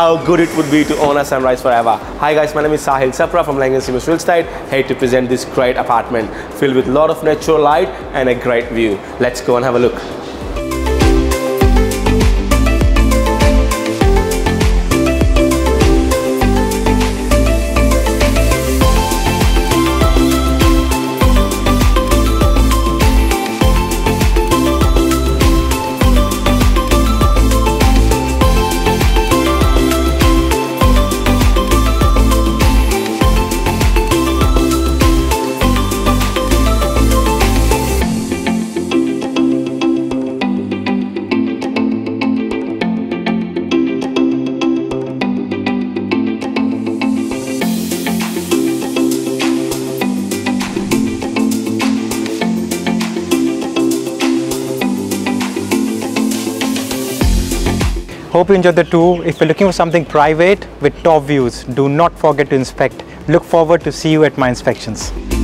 how good it would be to own a sunrise forever. Hi guys, my name is Sahil Sapra from Aurelia Real Estate, here to present this great apartment filled with a lot of natural light and a great view. Let's go and have a look. Hope you enjoyed the tour. If you're looking for something private with top views, do not forget to inspect. Look forward to see you at my inspections.